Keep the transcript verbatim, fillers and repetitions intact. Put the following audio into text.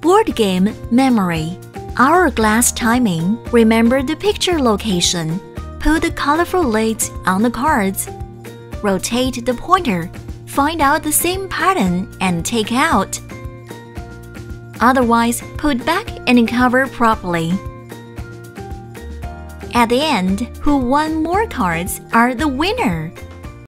Board game memory. Hourglass timing. Remember the picture location. Put the colorful lids on the cards. Rotate the pointer. Find out the same pattern and take out. Otherwise, put back and cover properly. At the end, who won more cards are the winner.